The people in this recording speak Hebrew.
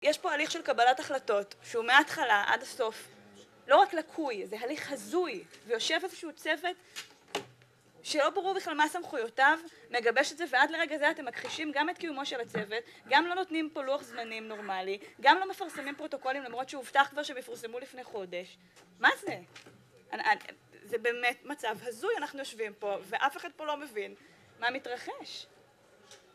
יש פה הליך של קבלת החלטות, שהוא מההתחלה עד הסוף, לא רק לקוי, זה הליך הזוי, ויושב איזשהו צוות שלא ברור בכלל מה סמכויותיו, מגבש את זה, ועד לרגע זה אתם מכחישים גם את קיומו של הצוות, גם לא נותנים פה לוח זמנים נורמלי, גם לא מפרסמים פרוטוקולים למרות שהובטח כבר שהם יפורסמו לפני חודש. מה זה? זה באמת מצב הזוי, אנחנו יושבים פה, ואף אחד פה לא מבין מה מתרחש.